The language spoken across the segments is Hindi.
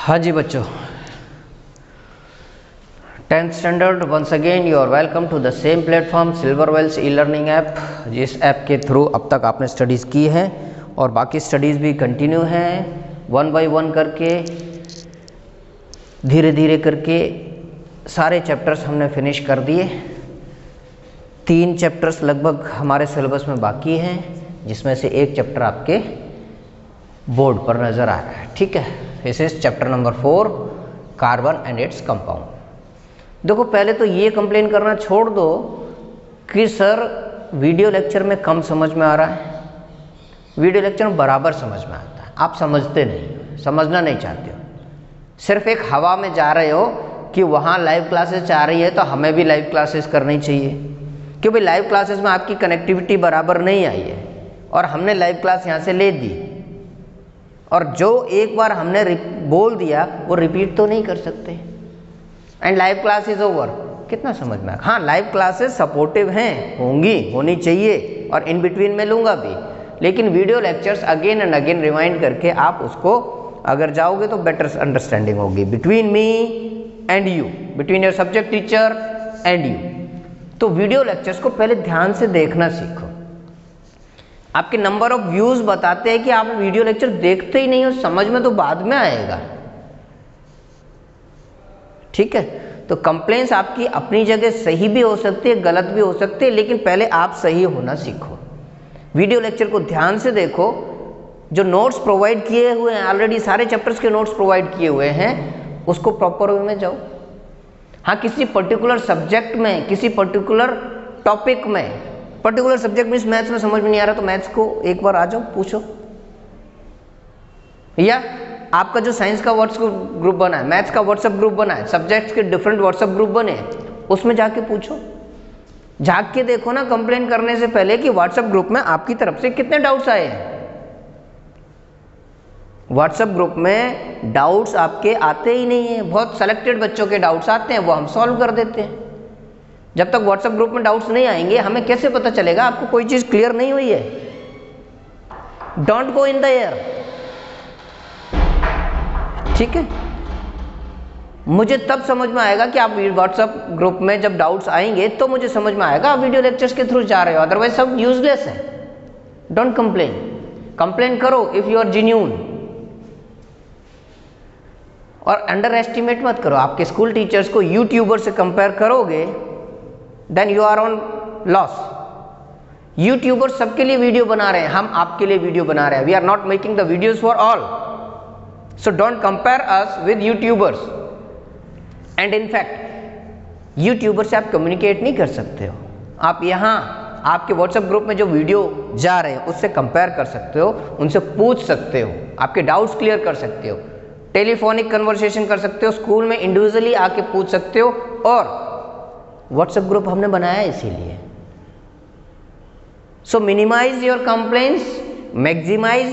हाँ जी बच्चों, 10th standard once again you are welcome to the same platform Silverwells e learning app. जिस ऐप के थ्रू अब तक आपने स्टडीज़ की है और बाकी स्टडीज़ भी कंटिन्यू हैं, वन बाय वन करके धीरे धीरे करके सारे चैप्टर्स हमने फिनिश कर दिए। 3 चैप्टर्स लगभग हमारे सिलेबस में बाकी हैं, जिसमें से एक चैप्टर आपके बोर्ड पर नज़र आ रहा है। ठीक है, this is chapter number 4 carbon and its compound. देखो, पहले तो ये कंप्लेन करना छोड़ दो कि सर वीडियो लेक्चर में कम समझ में आ रहा है। वीडियो लेक्चर में बराबर समझ में आता है, आप समझते नहीं, समझना नहीं चाहते हो, सिर्फ एक हवा में जा रहे हो कि वहाँ लाइव क्लासेस आ रही है तो हमें भी लाइव क्लासेस करनी चाहिए, क्योंकि लाइव क्लासेस में आपकी कनेक्टिविटी बराबर नहीं आई है और हमने लाइव क्लास यहाँ से ले दी, और जो एक बार हमने बोल दिया वो रिपीट तो नहीं कर सकते। And live class is over. कितना समझ में आया? हाँ, लाइव क्लासेस सपोर्टिव हैं, होनी चाहिए, और इन बिटवीन में लूँगा भी, लेकिन video lectures again and again remind करके आप उसको अगर जाओगे तो बेटर अंडरस्टैंडिंग होगी between me and you, between your subject teacher and you. तो वीडियो लेक्चर्स को पहले ध्यान से देखना सीखो। आपके नंबर ऑफ व्यूज बताते हैं कि आप वीडियो लेक्चर देखते ही नहीं हो, समझ में तो बाद में आएगा। ठीक है, तो कंप्लेंट्स आपकी अपनी जगह सही भी हो सकती है, गलत भी हो सकती है, लेकिन पहले आप सही होना सीखो। वीडियो लेक्चर को ध्यान से देखो, जो नोट्स प्रोवाइड किए हुए हैं, ऑलरेडी सारे चैप्टर्स के नोट्स प्रोवाइड किए हुए हैं, उसको प्रॉपर वे में जाओ। हाँ, किसी पर्टिकुलर सब्जेक्ट में, किसी पर्टिकुलर टॉपिक में, पर्टिकुलर सब्जेक्ट में मैथ्स में समझ में नहीं आ रहा तो मैथ्स को एक बार आ जाओ, पूछो। या आपका जो साइंस का व्हाट्सएप ग्रुप बना है, मैथ्स का व्हाट्सएप ग्रुप बना है, सब्जेक्ट्स के डिफरेंट व्हाट्सएप ग्रुप बने, उसमें जाके पूछो। झांक के देखो ना कंप्लेन करने से पहले कि व्हाट्सएप ग्रुप में आपकी तरफ से कितने डाउट्स आए हैं। व्हाट्सएप ग्रुप में डाउट्स आपके आते ही नहीं है, बहुत सेलेक्टेड बच्चों के डाउट्स आते हैं, वो हम सॉल्व कर देते हैं। जब तक व्हाट्सएप ग्रुप में डाउट्स नहीं आएंगे, हमें कैसे पता चलेगा आपको कोई चीज क्लियर नहीं हुई है? Don't go in the air. ठीक है, मुझे तब समझ में आएगा कि आप व्हाट्सएप ग्रुप में जब डाउट्स आएंगे तो मुझे समझ में आएगा आप वीडियो लेक्चर्स के थ्रू जा रहे हो, अदरवाइज सब यूजलेस है। डोंट कंप्लेन, कंप्लेन करो इफ यू आर जेन्युइन, और अंडर एस्टिमेट मत करो। आपके स्कूल टीचर्स को यूट्यूबर से कंपेयर करोगे then you are on loss. YouTuber सबके लिए वीडियो बना रहे हैं, हम आपके लिए वीडियो बना रहे हैं। We are not making the videos for all, so don't compare us with YouTubers। and in fact YouTuber से आप कम्युनिकेट नहीं कर सकते हो। आप यहाँ आपके व्हाट्सएप ग्रुप में जो वीडियो जा रहे हैं उससे कंपेयर कर सकते हो, उनसे पूछ सकते हो, आपके डाउट्स क्लियर कर सकते हो, टेलीफोनिक कन्वर्सेशन कर सकते हो, स्कूल में इंडिविजुअली आके पूछ सकते हो, और व्हाट्सएप ग्रुप हमने बनाया है इसीलिए। So minimise your complaints, maximise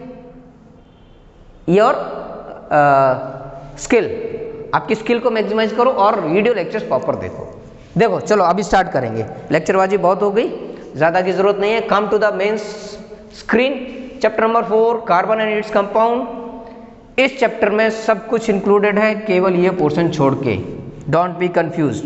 your skill. आपकी स्किल को मैक्सिमाइज करो और वीडियो लेक्चर्स प्रॉपर देखो। चलो अभी स्टार्ट करेंगे, लेक्चरबाजी बहुत हो गई, ज़्यादा की जरूरत नहीं है। Come to the main screen. Chapter number 4 carbon and its compound. इस चैप्टर में सब कुछ इंक्लूडेड है, केवल ये पोर्शन छोड़ के। डोंट बी कंफ्यूज,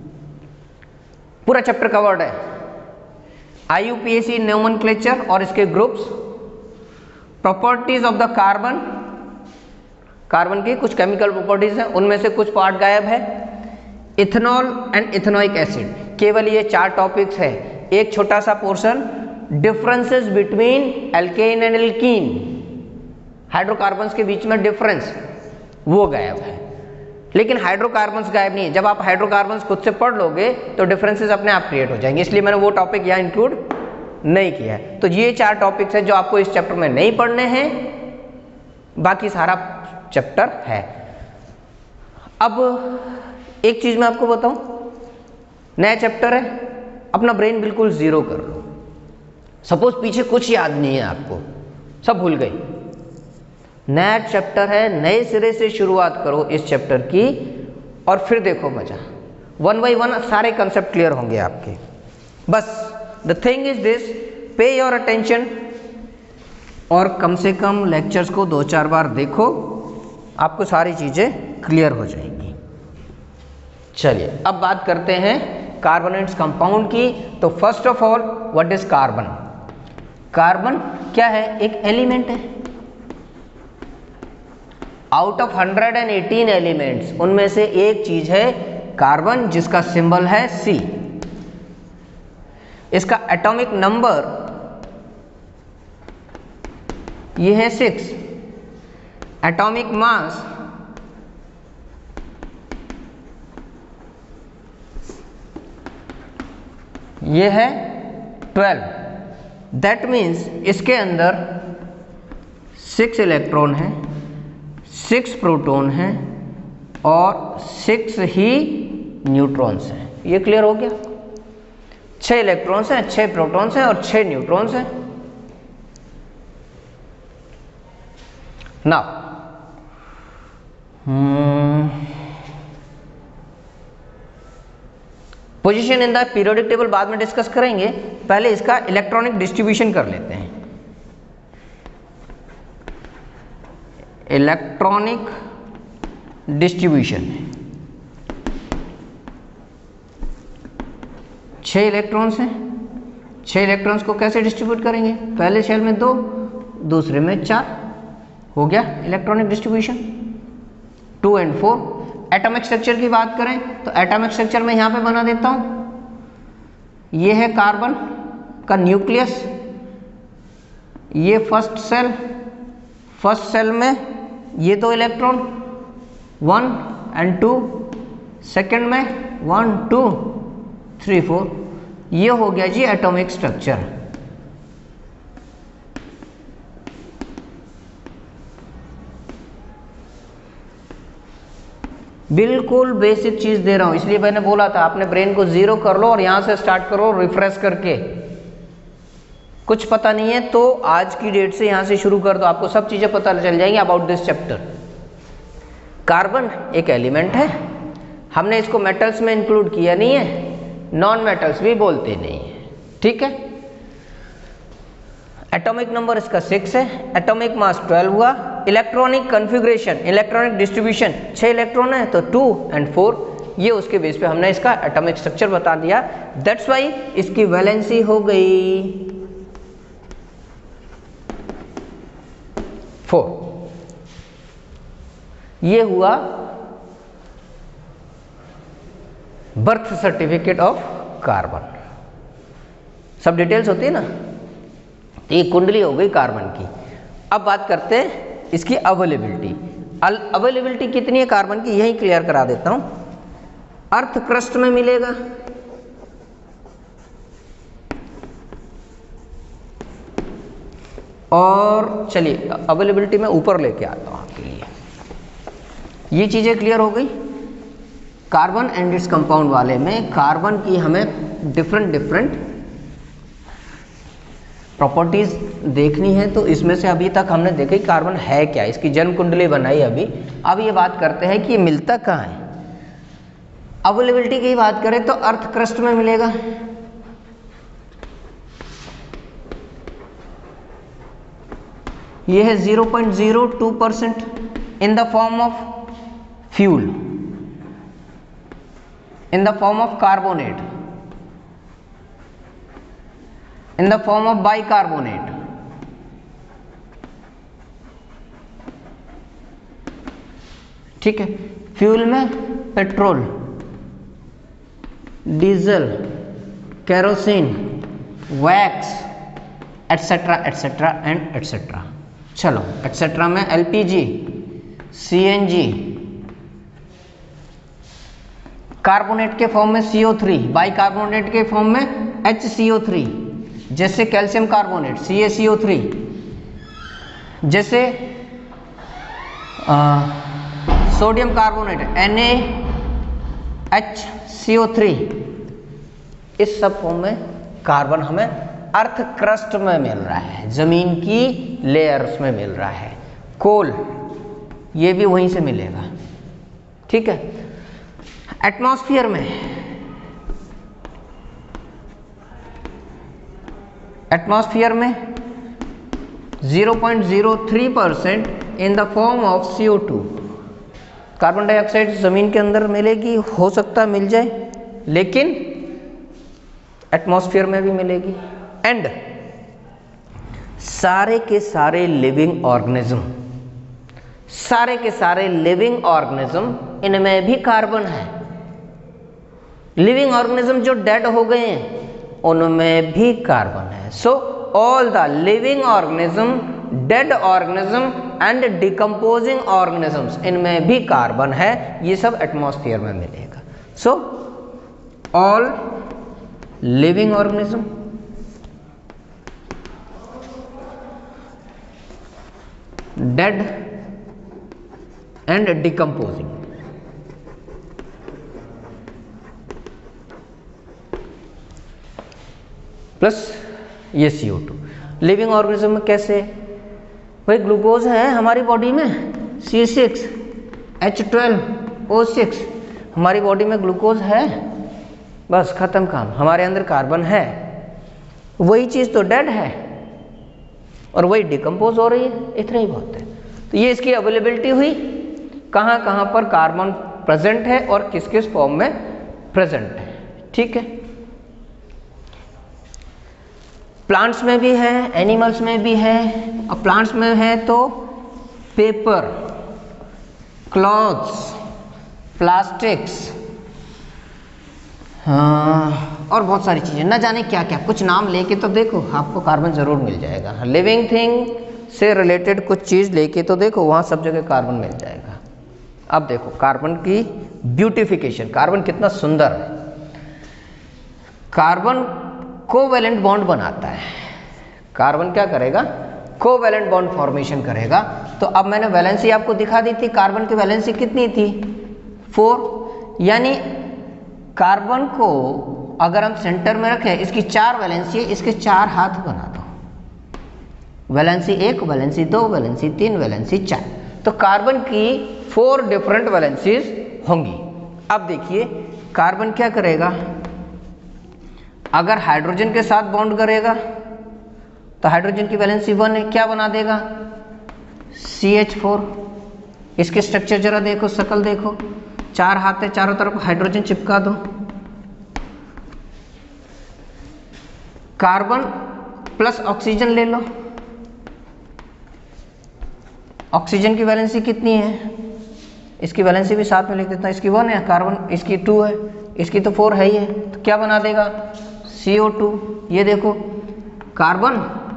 पूरा चैप्टर कवर्ड है। IUPAC नोमेनक्लेचर और इसके groups, properties of the carbon, carbon की कुछ केमिकल प्रॉपर्टीज हैं, उनमें से कुछ पार्ट गायब है। इथेनॉल एंड इथेनोइक एसिड, केवल ये 4 टॉपिक्स है। एक छोटा सा portion differences between alkane and alkene, hydrocarbons के बीच में डिफरेंस, वो गायब है। लेकिन हाइड्रोकार्बन्स गायब नहीं है। जब आप हाइड्रोकार्बन्स खुद से पढ़ लोगे तो डिफरेंसेस अपने आप क्रिएट हो जाएंगे, इसलिए मैंने वो टॉपिक यहाँ इंक्लूड नहीं किया है। तो ये 4 टॉपिक्स है जो आपको इस चैप्टर में नहीं पढ़ने हैं, बाकी सारा चैप्टर है। अब एक चीज मैं आपको बताऊं, नया चैप्टर है, अपना ब्रेन बिल्कुल जीरो कर लो। सपोज पीछे कुछ याद नहीं है आपको, सब भूल गई, नया चैप्टर है, नए सिरे से शुरुआत करो इस चैप्टर की, और फिर देखो मजा। 1 बाय 1 सारे कंसेप्ट क्लियर होंगे आपके। बस the thing is this, pay your attention, और कम से कम लेक्चर्स को 2-4 बार देखो आपको सारी चीज़ें क्लियर हो जाएंगी। चलिए अब बात करते हैं कार्बोनेट्स कंपाउंड की। तो first of all what is carbon? Carbon क्या है? एक एलिमेंट है। आउट ऑफ 118 एलिमेंट्स उनमें से एक चीज है कार्बन, जिसका सिंबल है C। इसका एटॉमिक नंबर ये है 6। एटॉमिक मास ये है 12। दैट मीन्स इसके अंदर 6 इलेक्ट्रॉन हैं, 6 प्रोटॉन हैं और 6 ही न्यूट्रॉन्स हैं। ये क्लियर हो गया? 6 इलेक्ट्रॉन्स हैं, 6 प्रोटॉन्स हैं और 6 न्यूट्रॉन्स हैं। Now position in the periodic table बाद में डिस्कस करेंगे, पहले इसका इलेक्ट्रॉनिक डिस्ट्रीब्यूशन कर लेते हैं। इलेक्ट्रॉनिक डिस्ट्रीब्यूशन 6 इलेक्ट्रॉन्स हैं। 6 इलेक्ट्रॉन्स को कैसे डिस्ट्रीब्यूट करेंगे? पहले शेल में 2, दूसरे में 4। हो गया इलेक्ट्रॉनिक डिस्ट्रीब्यूशन। 2 और 4। एटॉमिक स्ट्रक्चर की बात करें तो एटॉमिक स्ट्रक्चर मैं यहां पे बना देता हूं। ये है कार्बन का न्यूक्लियस, ये फर्स्ट सेल। फर्स्ट सेल में ये 2 इलेक्ट्रॉन 1 और 2, सेकेंड में 1 2 3 4। ये हो गया जी एटॉमिक स्ट्रक्चर। बिल्कुल बेसिक चीज दे रहा हूं, इसलिए मैंने बोला था अपने ब्रेन को 0 कर लो और यहां से स्टार्ट करो रिफ्रेश करके। कुछ पता नहीं है तो आज की डेट से यहां से शुरू कर दो, आपको सब चीजें पता चल जाएंगी अबाउट दिस चैप्टर। कार्बन एक एलिमेंट है, हमने इसको मेटल्स में इंक्लूड किया नहीं है, नॉन मेटल्स भी बोलते नहीं है, ठीक है। एटॉमिक नंबर इसका 6 है, एटॉमिक मास 12 हुआ। Electronic configuration, electronic distribution 6 electron है तो 2 और 4। ये उसके बेस पे हमने इसका एटॉमिक स्ट्रक्चर बता दिया। दैट्स वाई इसकी वैलेंसी हो गई 4। ये हुआ बर्थ सर्टिफिकेट ऑफ कार्बन। सब डिटेल्स होती है ना, तो ये कुंडली हो गई कार्बन की। अब बात करते हैं इसकी अवेलेबिलिटी। अवेलेबिलिटी कितनी है कार्बन की, यही क्लियर करा देता हूं। अर्थ क्रस्ट में मिलेगा, और चलिए अवेलेबिलिटी में ऊपर लेके आता हूं आपके लिए। ये चीजें क्लियर हो गई। कार्बन एंड इट्स कंपाउंड वाले में कार्बन की हमें डिफरेंट प्रॉपर्टीज देखनी है, तो इसमें से अभी तक हमने देखी कार्बन है क्या, इसकी जन्म कुंडली बनाई अभी। अब ये बात करते हैं कि ये मिलता कहाँ है। अवेलेबिलिटी की बात करें तो अर्थ क्रस्ट में मिलेगा, ये है 0.02% in the form of fuel, in the form of carbonate, in the form of bicarbonate, ठीक है। फ्यूल में petrol, diesel, kerosene, wax etcetera etcetera and etcetera. चलो एटसेट्रा में एलपीजी, सीएनजी, कार्बोनेट के फॉर्म में CO3, बाइकार्बोनेट के फॉर्म में HCO3, जैसे कैल्शियम कार्बोनेट CaCO3, जैसे सोडियम कार्बोनेट NaHCO3। इस सब फॉर्म में कार्बन हमें अर्थ क्रस्ट में मिल रहा है, जमीन की लेयर्स में मिल रहा है। कोल ये भी वहीं से मिलेगा, ठीक है। एटमॉस्फेयर में, एटमॉस्फेयर में 0.03% in the form of CO2, carbon dioxide ज़मीन के अंदर मिलेगी, हो सकता मिल जाए, लेकिन एटमॉस्फेयर में भी मिलेगी। एंड सारे के सारे लिविंग ऑर्गेनिज्म, सारे के सारे लिविंग ऑर्गेनिज्म, इनमें भी कार्बन है। लिविंग ऑर्गेनिज्म जो डेड हो गए हैं उनमें भी कार्बन है। So all the living organism, dead organism and decomposing organisms, इनमें भी कार्बन है। ये सब एटमॉस्फेयर में मिलेगा। So all living organism, dead and decomposing, plus ये CO2। लिविंग ऑर्गेनिज्म में कैसे? भाई ग्लूकोज है हमारी बॉडी में, C6H12O6, हमारी बॉडी में ग्लूकोज है, बस खत्म काम। हमारे अंदर कार्बन है, वही चीज़ तो डेड है और वही डिकम्पोज हो रही है, इतना ही बहुत है। तो ये इसकी अवेलेबिलिटी हुई, कहाँ कहाँ पर कार्बन प्रेजेंट है और किस किस फॉर्म में प्रेजेंट है। ठीक है, प्लांट्स में भी है, एनिमल्स में भी है। और प्लांट्स में है तो पेपर, क्लॉथ्स, प्लास्टिक्स, हाँ, और बहुत सारी चीज़ें, न जाने क्या क्या, कुछ नाम लेके तो देखो, आपको कार्बन ज़रूर मिल जाएगा। लिविंग थिंग से रिलेटेड कुछ चीज़ लेके तो देखो, वहाँ सब जगह कार्बन मिल जाएगा। अब देखो कार्बन की ब्यूटिफिकेशन, कार्बन कितना सुंदर है। कार्बन कोवैलेंट बॉन्ड बनाता है। कार्बन क्या करेगा? कोवैलेंट बॉन्ड फॉर्मेशन करेगा। तो अब मैंने वैलेंसी आपको दिखा दी थी, कार्बन की वैलेंसी कितनी थी? 4। यानी कार्बन को अगर हम सेंटर में रखें, इसकी 4 वैलेंसी है, इसके 4 हाथ बना दो। Valency 1, valency 2, valency 3, valency 4। तो कार्बन की 4 डिफरेंट वैलेंसीज होंगी। अब देखिए कार्बन क्या करेगा, अगर हाइड्रोजन के साथ बॉन्ड करेगा तो हाइड्रोजन की वैलेंसी 1 है, क्या बना देगा? CH4। इसके स्ट्रक्चर जरा देखो, शकल देखो, 4 हाथ है, चारों तरफ हाइड्रोजन चिपका दो। कार्बन प्लस ऑक्सीजन ले लो, ऑक्सीजन की वैलेंसी कितनी है? इसकी वैलेंसी भी साथ में लिख देता हूं, इसकी 1 है, कार्बन इसकी 2 है, इसकी तो 4 है ही है। तो क्या बना देगा? CO2। ये देखो कार्बन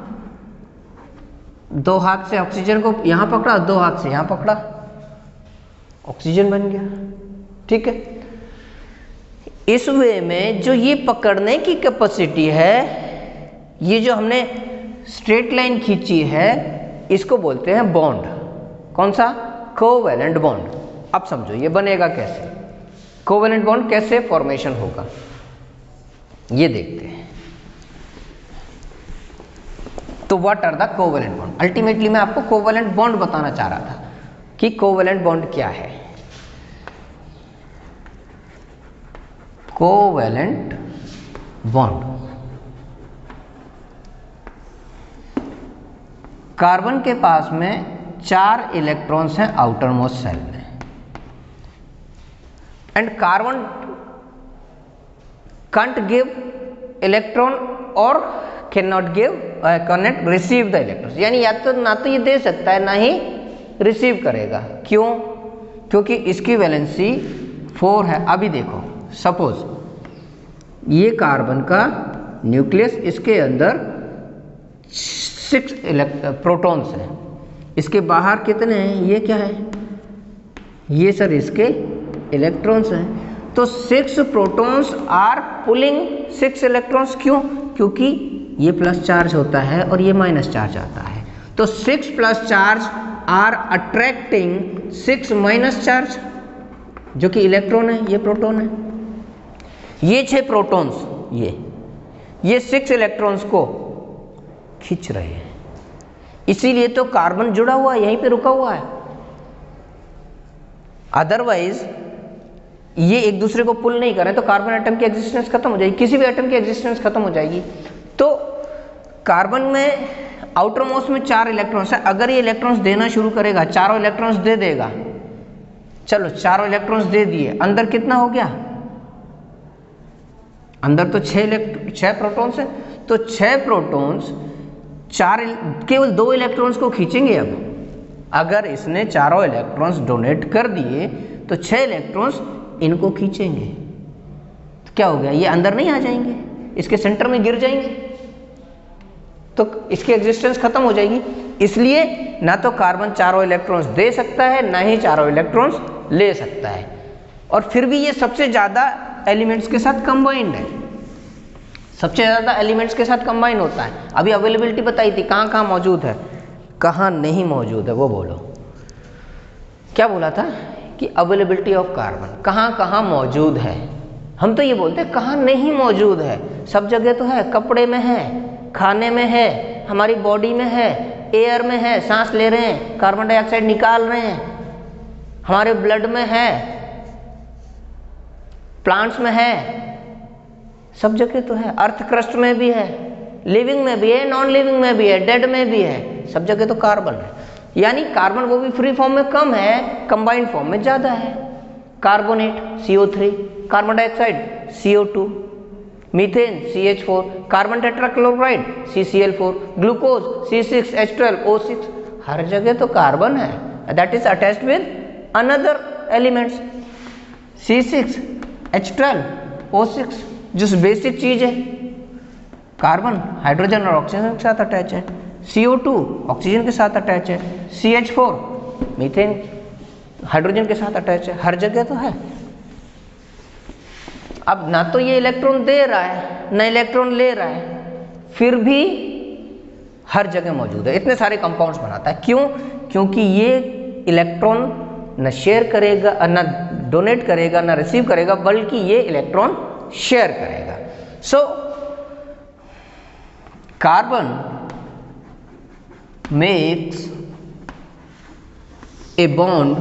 2 हाथ से ऑक्सीजन को यहां पकड़ा, 2 हाथ से यहां पकड़ा, ऑक्सीजन बन गया। ठीक है, इस वे में जो ये पकड़ने की कैपेसिटी है, ये जो हमने स्ट्रेट लाइन खींची है, इसको बोलते हैं बॉन्ड। कौन सा? Covalent bond. अब समझो ये बनेगा कैसे, कोवैलेंट बॉन्ड कैसे फॉर्मेशन होगा, ये देखते हैं। तो what are the covalent bond? Ultimately मैं आपको कोवैलेंट बॉन्ड बताना चाह रहा था कि कोवैलेंट बॉन्ड क्या है। कोवैलेंट बॉन्ड, कार्बन के पास में 4 इलेक्ट्रॉन्स हैं आउटर मोस्ट सेल में, and carbon can't give electron और cannot receive the electrons। यानी या तो ना तो ये दे सकता है, ना ही रिसीव करेगा। क्यों? क्योंकि इसकी वैलेंसी 4 है। अभी देखो, सपोज ये कार्बन का न्यूक्लियस, इसके अंदर 6 प्रोटॉन्स हैं, इसके बाहर कितने हैं? ये क्या है? ये सर इसके इलेक्ट्रॉन्स हैं। तो 6 प्रोटॉन्स आर पुलिंग 6 इलेक्ट्रॉन्स। क्यों? क्योंकि ये प्लस चार्ज होता है और ये माइनस चार्ज आता है। तो 6 plus charge are attracting 6 minus charge, जो कि इलेक्ट्रॉन है, ये प्रोटॉन है। ये 6 प्रोटॉन्स ये 6 इलेक्ट्रॉन्स को खींच रहे हैं, इसीलिए तो कार्बन जुड़ा हुआ है, यहीं पे रुका हुआ है। अदरवाइज ये एक दूसरे को पुल नहीं करें तो कार्बन एटम की एग्जिस्टेंस खत्म हो जाएगी, किसी भी एटम की एग्जिस्टेंस खत्म हो जाएगी। तो कार्बन में आउटर मोस्ट में 4 इलेक्ट्रॉन्स है, अगर ये इलेक्ट्रॉन्स देना शुरू करेगा, चारों इलेक्ट्रॉन्स दे देगा, चलो चारों इलेक्ट्रॉन्स दे दिए, अंदर कितना हो गया? अंदर तो 6 प्रोटॉन्स है, तो 6 प्रोटॉन्स केवल 2 इलेक्ट्रॉन्स को खींचेंगे। अब अगर इसने चारों इलेक्ट्रॉन्स डोनेट कर दिए तो 6 इलेक्ट्रॉन्स इनको खींचेंगे, तो क्या हो गया? ये अंदर नहीं आ जाएंगे, इसके सेंटर में गिर जाएंगे, तो इसकी एग्जिस्टेंस खत्म हो जाएगी। इसलिए ना तो कार्बन चारों इलेक्ट्रॉन्स दे सकता है, ना ही चारों इलेक्ट्रॉन्स ले सकता है। और फिर भी ये सबसे ज़्यादा एलिमेंट्स के साथ कंबाइंड है, सबसे ज़्यादा एलिमेंट्स के साथ कंबाइन होता है। अभी अवेलेबिलिटी बताई थी, कहाँ कहाँ मौजूद है, कहाँ नहीं मौजूद है, वो बोलो। क्या बोला था कि अवेलेबिलिटी ऑफ कार्बन कहाँ कहाँ मौजूद है। हम तो ये बोलते हैं कहाँ नहीं मौजूद है। सब जगह तो है, कपड़े में है, खाने में है, हमारी बॉडी में है, एयर में है, सांस ले रहे हैं, कार्बन डाइऑक्साइड निकाल रहे हैं, हमारे ब्लड में है, प्लांट्स में है, सब जगह तो है। अर्थ क्रस्ट में भी है, लिविंग में भी है, नॉन लिविंग में भी है, डेड में भी है, सब जगह तो कार्बन है। यानी कार्बन वो भी फ्री फॉर्म में कम है, कंबाइंड फॉर्म में ज़्यादा है। Carbonate CO3, carbon dioxide CO2, methane CH4, carbon tetrachloride CCl4, glucose C6H12O6, हर जगह तो कार्बन है। That is attached with another elements C6H12O6, जो बेसिक चीज है। कार्बन हाइड्रोजन और ऑक्सीजन के साथ अटैच है, CO2 ऑक्सीजन के साथ अटैच है, CH4 मीथेन हाइड्रोजन के साथ अटैच है, हर जगह तो है। अब ना तो ये इलेक्ट्रॉन दे रहा है ना इलेक्ट्रॉन ले रहा है, फिर भी हर जगह मौजूद है, इतने सारे कंपाउंड्स बनाता है। क्यों? क्योंकि ये इलेक्ट्रॉन न शेयर करेगा, न डोनेट करेगा, न रिसीव करेगा, बल्कि ये इलेक्ट्रॉन शेयर करेगा। So carbon makes a bond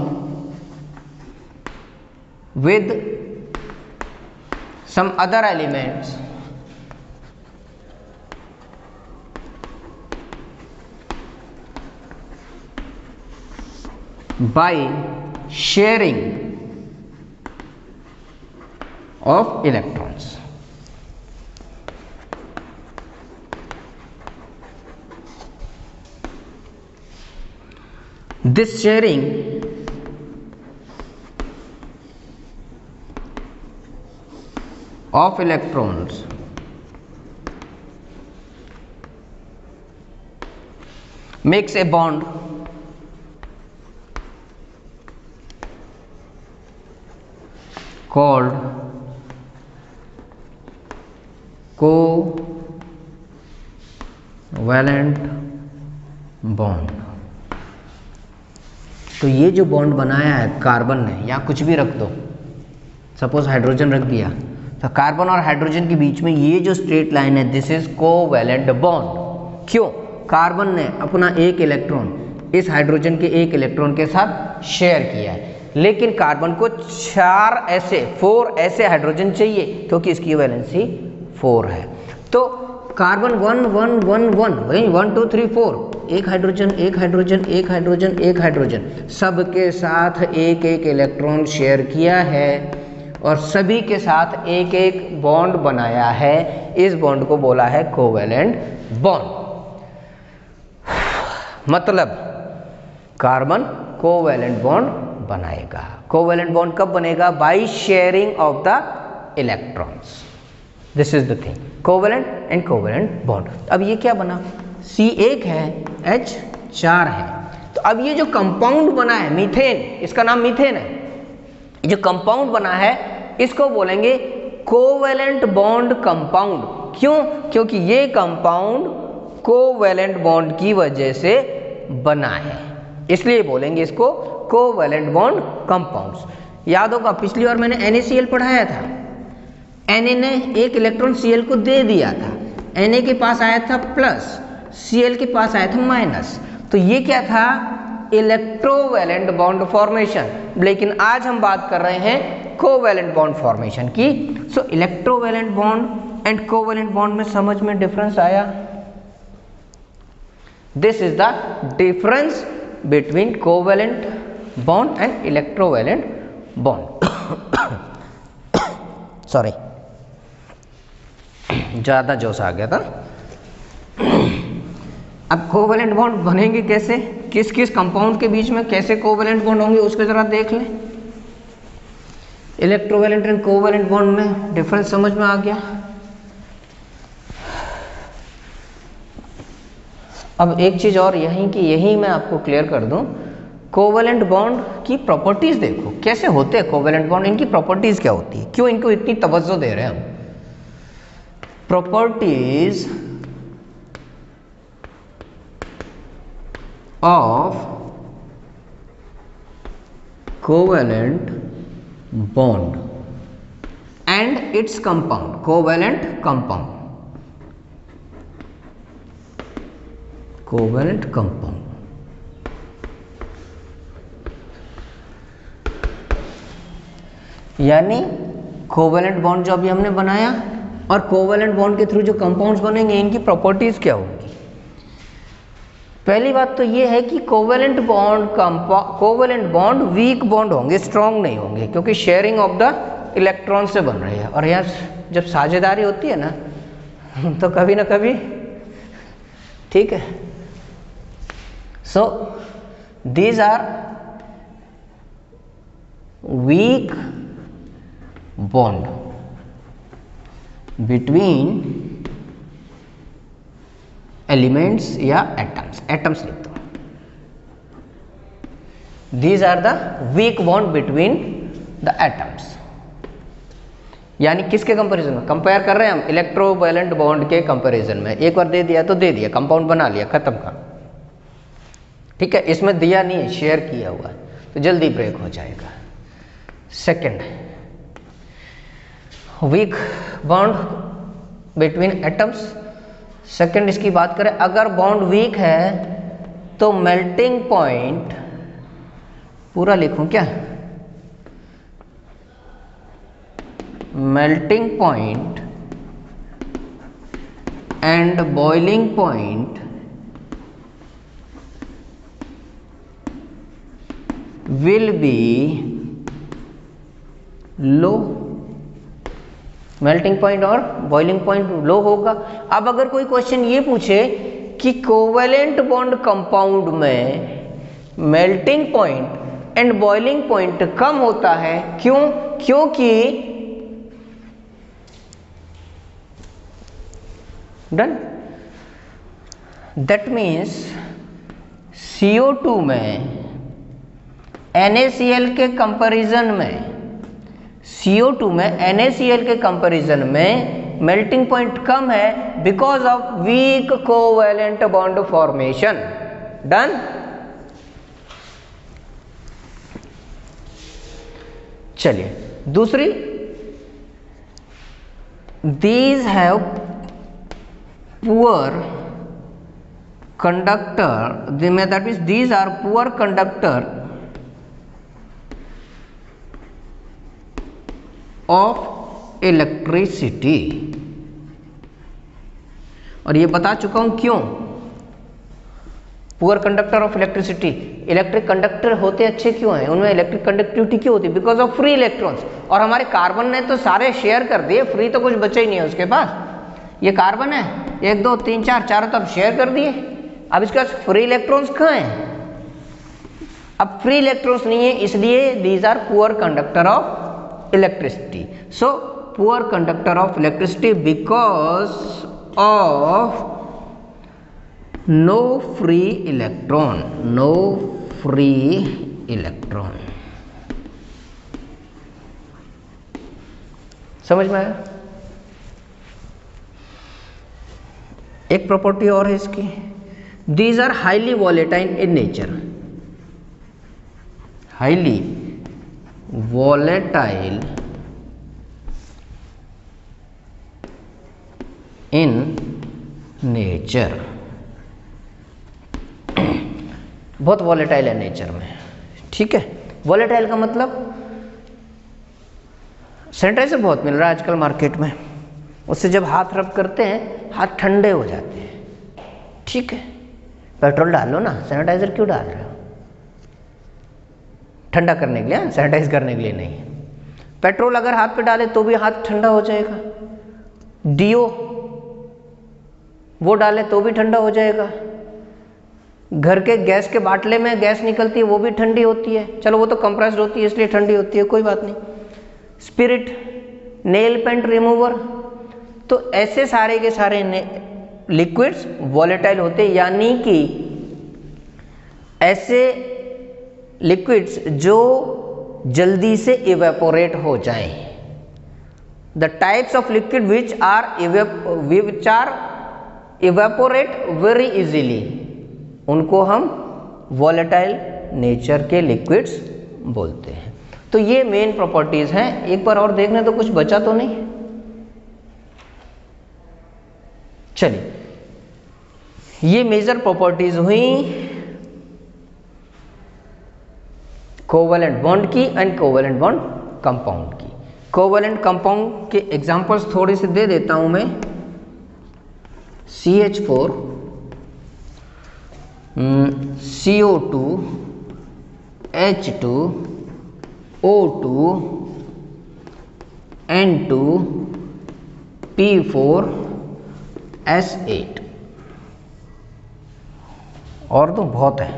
with some other elements by sharing of electrons. This sharing of electrons makes a bond called covalent bond। तो ये जो बॉन्ड बनाया है कार्बन ने, या कुछ भी रख दो, सपोज हाइड्रोजन रख दिया, तो कार्बन और हाइड्रोजन के बीच में ये जो स्ट्रेट लाइन है, दिस इज कोवैलेंट बॉन्ड। क्यों? कार्बन ने अपना एक इलेक्ट्रॉन इस हाइड्रोजन के एक इलेक्ट्रॉन के साथ शेयर किया है, लेकिन कार्बन को 4 ऐसे हाइड्रोजन चाहिए क्योंकि इसकी वैलेंसी 4 है। तो कार्बन 1 1 1 1 वही 1 2 3 4, एक हाइड्रोजन एक हाइड्रोजन एक हाइड्रोजन एक हाइड्रोजन, सबके साथ एक एक इलेक्ट्रॉन शेयर किया है और सभी के साथ एक एक बॉन्ड बनाया है। इस बॉन्ड को बोला है कोवैलेंट बॉन्ड। मतलब कार्बन कोवैलेंट बॉन्ड बनाएगा। कोवैलेंट बॉन्ड कब बनेगा? By sharing of the electrons. This is the thing, covalent and covalent bond. अब ये क्या बना? C1 है, H4 है। तो अब ये जो कंपाउंड बना है मीथेन, इसका नाम मीथेन है, जो कंपाउंड बना है इसको बोलेंगे कोवैलेंट बॉन्ड कंपाउंड। क्यों? क्योंकि ये कंपाउंड कोवैलेंट बॉन्ड की वजह से बना है, इसलिए बोलेंगे इसको कोवैलेंट बॉन्ड कंपाउंड्स। याद होगा पिछली बार मैंने NaCl पढ़ाया था। Na ने एक इलेक्ट्रॉन Cl को दे दिया था, Na के पास आया था प्लस, Cl के पास आया था माइनस। तो ये क्या था? Electrovalent bond formation. लेकिन आज हम बात कर रहे हैं कोवैलेंट बॉन्ड फॉर्मेशन की। So electrovalent bond and covalent bond में समझ में डिफरेंस आया? This is the difference between covalent bond and electrovalent bond. Sorry, ज़्यादा जोश आ गया था। अब कोवैलेंट बॉन्ड बनेंगे कैसे, किस किस कंपाउंड के बीच में कैसे कोवैलेंट बॉन्ड होंगे उसको ज़रा देख लें। इलेक्ट्रोवैलेंट एंड कोवैलेंट बॉन्ड में डिफरेंस समझ में आ गया। अब एक चीज़ और यही मैं आपको क्लियर कर दूं, कोवैलेंट बॉन्ड की प्रॉपर्टीज देखो कैसे होते हैं कोवैलेंट बॉन्ड, इनकी प्रॉपर्टीज क्या होती है, क्यों इनको इतनी तवज्जो दे रहे हैं हम। Properties of covalent bond and its compound, covalent compound, covalent compound. यानी कोवैलेंट बॉन्ड जो अभी हमने बनाया और कोवैलेंट बॉन्ड के थ्रू जो कंपाउंड्स बनेंगे इनकी प्रॉपर्टीज क्या होंगी। पहली बात तो ये है कि कोवैलेंट बॉन्ड वीक बॉन्ड होंगे, स्ट्रॉन्ग नहीं होंगे, क्योंकि शेयरिंग ऑफ द इलेक्ट्रॉन से बन रहे हैं। और यहाँ जब साझेदारी होती है ना तो कभी ना कभी, ठीक है। So these are weak bond between elements या एटम्स लिख दो। These are the weak bond between the atoms. यानी किसके कंपैरिजन में कंपेयर कर रहे हैं हम, इलेक्ट्रोवैलेंट बॉन्ड के कंपैरिजन में। एक बार दे दिया तो दे दिया, कंपाउंड बना लिया, खत्म का, ठीक है। इसमें दिया नहीं है, शेयर किया हुआ है, तो जल्दी ब्रेक हो जाएगा। Second, weak bond between atoms. Second इसकी बात करें, अगर बॉन्ड वीक है तो मेल्टिंग पॉइंट, पूरा लिखूं क्या, melting point and boiling point will be low. Melting point और बॉइलिंग पॉइंट लो होगा। अब अगर कोई क्वेश्चन ये पूछे कि कोवैलेंट बॉन्ड कंपाउंड में melting point and boiling point कम होता है, क्यों? क्योंकि डन, दैट मीन्स CO2 में NaCl के कंपैरिजन में, CO2 में NaCl के कंपैरिजन में मेल्टिंग पॉइंट कम है because of weak covalent bond formation. Done. चलिए दूसरी, these have poor conductor, that means these are poor conductor of electricity। और ये बता चुका हूं क्यों poor conductor of electricity. Electric conductor होते अच्छे क्यों हैं, उनमें इलेक्ट्रिक कंडक्टिविटी क्यों होती है? Because of free electrons. और हमारे कार्बन ने तो सारे शेयर कर दिए, फ्री तो कुछ बचा ही नहीं है उसके पास। ये कार्बन है 1 2 3 4, चारों तरफ शेयर कर दिए। अब इसके पास फ्री इलेक्ट्रॉन्स कहाँ हैं? अब फ्री इलेक्ट्रॉन्स नहीं है, इसलिए these are poor conductor of electricity. So poor conductor of electricity because of no free electron, no free electron. समझ में आया? एक प्रॉपर्टी और है इसकी, these are highly volatile in nature, highly volatile in nature, बहुत वॉलेटाइल है नेचर में। ठीक है, वॉलेटाइल का मतलब सैनिटाइजर बहुत मिल रहा है आजकल मार्केट में, उससे जब हाथ रब करते हैं हाथ ठंडे हो जाते हैं। ठीक है, पेट्रोल डाल लो ना, सैनिटाइजर क्यों डाल रहे हो? ठंडा करने के लिए, सैनिटाइज करने के लिए नहीं। पेट्रोल अगर हाथ पे डाले तो भी हाथ ठंडा हो जाएगा। डीओ वो डाले तो भी ठंडा हो जाएगा। घर के गैस के बाटले में गैस निकलती है वो भी ठंडी होती है, चलो वो तो कंप्रेस्ड होती है इसलिए ठंडी होती है, कोई बात नहीं। स्पिरिट, नेल पेंट रिमूवर, तो ऐसे सारे के सारे लिक्विड्स वॉलेटाइल होते हैं, यानी कि ऐसे लिक्विड्स जो जल्दी से इवेपोरेट हो जाएं। The types of liquid which are evaporate very easily, उनको हम वॉलेटाइल नेचर के लिक्विड्स बोलते हैं। तो ये मेन प्रॉपर्टीज हैं। एक बार और देखने तो कुछ बचा तो नहीं। चलिए, ये मेजर प्रॉपर्टीज हुई कोवैलेंट बॉन्ड की एंड कोवैलेंट बॉन्ड कंपाउंड की। कोवैलेंट कंपाउंड के एग्जांपल्स थोड़े से दे देता हूं मैं। CH4 CO2 H2 O2 N2 P4 S8 और तो बहुत है।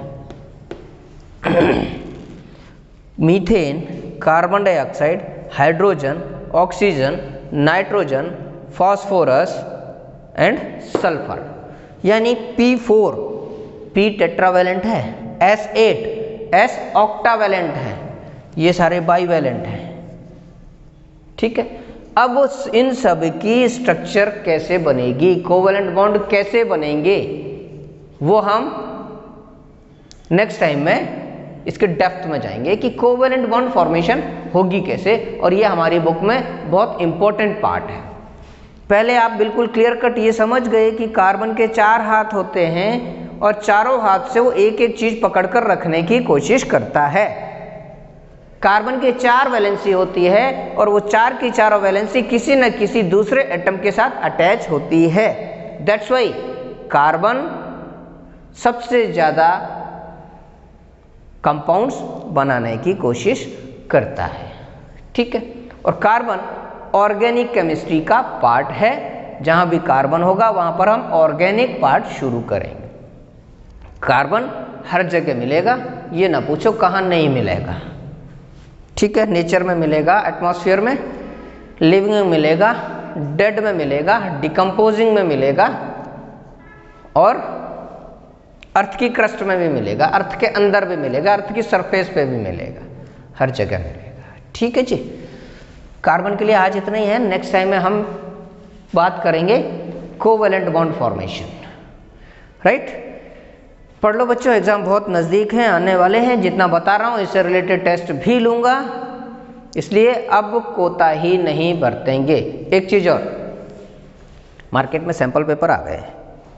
Methane, carbon dioxide, hydrogen, oxygen, nitrogen, phosphorus and sulphur, यानी P4 P टेट्रावैलेंट है, S8 S ऑक्टावैलेंट है, ये सारे बाईवैलेंट हैं। ठीक है, अब इन सब की स्ट्रक्चर कैसे बनेगी, कोवैलेंट बॉन्ड कैसे बनेंगे, वो हम नेक्स्ट टाइम में इसके डेप्थ में जाएंगे कि कोवैलेंट बॉन्ड फॉर्मेशन होगी कैसे, और ये हमारी बुक में बहुत इंपॉर्टेंट पार्ट है। पहले आप बिल्कुल क्लियर कट ये समझ गए कि कार्बन के 4 हाथ होते हैं और चारों हाथ से वो एक एक चीज पकड़कर रखने की कोशिश करता है। कार्बन के 4 वैलेंसी होती है और वो 4 की चारों वैलेंसी किसी न किसी दूसरे एटम के साथ अटैच होती है। दैट्स वाई कार्बन सबसे ज्यादा कंपाउंड्स बनाने की कोशिश करता है। ठीक है, और कार्बन ऑर्गेनिक केमिस्ट्री का पार्ट है। जहां भी कार्बन होगा वहां पर हम ऑर्गेनिक पार्ट शुरू करेंगे। कार्बन हर जगह मिलेगा, ये ना पूछो कहां नहीं मिलेगा। ठीक है, नेचर में मिलेगा, एटमॉस्फेयर में, लिविंग में मिलेगा, डेड में मिलेगा, डिकम्पोजिंग में मिलेगा और अर्थ की क्रस्ट में भी मिलेगा, अर्थ के अंदर भी मिलेगा, अर्थ की सरफेस पे भी मिलेगा, हर जगह मिलेगा। ठीक है जी, कार्बन के लिए आज इतना ही है। नेक्स्ट टाइम में हम बात करेंगे कोवैलेंट बॉन्ड फॉर्मेशन। राइट, पढ़ लो बच्चों, एग्जाम बहुत नज़दीक हैं, आने वाले हैं। जितना बता रहा हूँ इससे रिलेटेड टेस्ट भी लूँगा, इसलिए अब कोताही नहीं बरतेंगे। एक चीज़ और, मार्केट में सैंपल पेपर आ गए,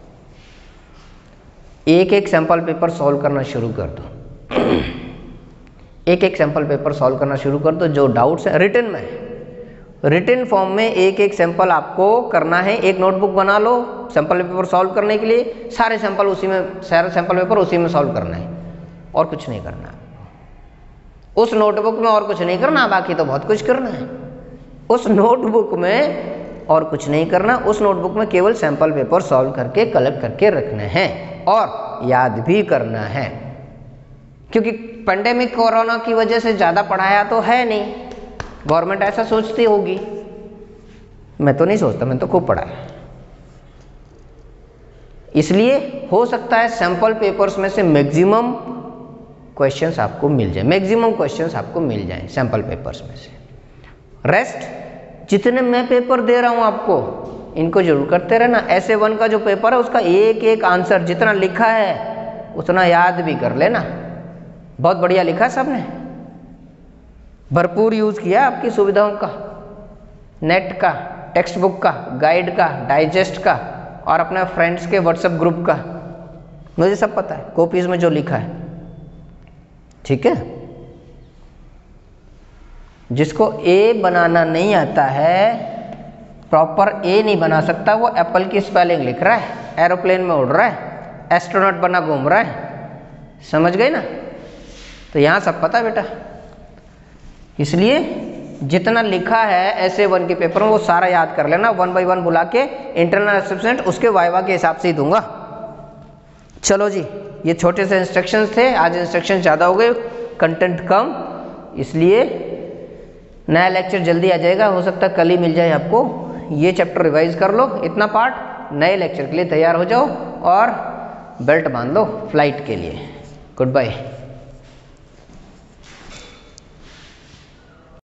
एक एक सैंपल पेपर सॉल्व करना शुरू कर दो। एक एक सैंपल पेपर सॉल्व करना शुरू कर दो। जो डाउट्स हैं रिटन में, रिटन फॉर्म में एक एक सैंपल आपको करना है। एक नोटबुक बना लो सैंपल पेपर सॉल्व करने के लिए, सारे सैंपल उसी में, सारे सैंपल पेपर उसी में सॉल्व करना है और कुछ नहीं करना। उस नोटबुक में और कुछ नहीं करना, बाकी तो बहुत कुछ करना है। उस नोटबुक में और कुछ नहीं करना, उस नोटबुक में केवल सैंपल पेपर सॉल्व करके कलेक्ट करके रखने हैं और याद भी करना है। क्योंकि पेंडेमिक कोरोना की वजह से ज़्यादा पढ़ाया तो है नहीं, गवर्नमेंट ऐसा सोचती होगी, मैं तो नहीं सोचता, मैं तो खूब पढ़ाया। इसलिए हो सकता है सैंपल पेपर्स में से मैक्सिमम क्वेश्चंस आपको मिल जाए, मैक्सिमम क्वेश्चंस आपको मिल जाएं सैंपल पेपर्स में से। रेस्ट जितने मैं पेपर दे रहा हूं आपको, इनको जरूर करते रहना। ऐसे 1 का जो पेपर है उसका एक एक आंसर जितना लिखा है उतना याद भी कर लेना। बहुत बढ़िया लिखा सबने, भरपूर यूज किया आपकी सुविधाओं का, नेट का, टेक्स्ट बुक का, गाइड का, डाइजेस्ट का और अपने फ्रेंड्स के व्हाट्सएप ग्रुप का। मुझे सब पता है कॉपीज में जो लिखा है। ठीक है, जिसको ए बनाना नहीं आता है, प्रॉपर ए नहीं बना सकता, वो एप्पल की स्पेलिंग लिख रहा है, एरोप्लेन में उड़ रहा है, एस्ट्रोनॉट बना घूम रहा है। समझ गए ना? तो यहाँ सब पता बेटा, इसलिए जितना लिखा है ऐसे 1 के पेपर में वो सारा याद कर लेना। 1 बाई 1 बुला के इंटरनल असेसमेंट उसके वाइवा के हिसाब से ही दूंगा। चलो जी, ये छोटे से इंस्ट्रक्शंस थे, आज इंस्ट्रक्शन ज़्यादा हो गए, कंटेंट कम, इसलिए नया लेक्चर जल्दी आ जाएगा, हो सकता है कल ही मिल जाए आपको। ये चैप्टर रिवाइज कर लो इतना पार्ट, नए लेक्चर के लिए तैयार हो जाओ और बेल्ट बांध लो फ्लाइट के लिए। Good bye.